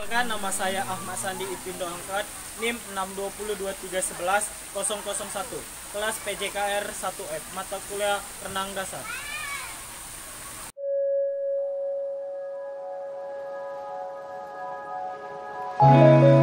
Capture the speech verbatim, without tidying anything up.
Perkenalkan, nama saya Ahmad Sandi Ipindo Angkat, NIM enam dua nol dua tiga satu satu nol nol satu, kelas P J K R satu F, mata kuliah Renang dasar. Thank you.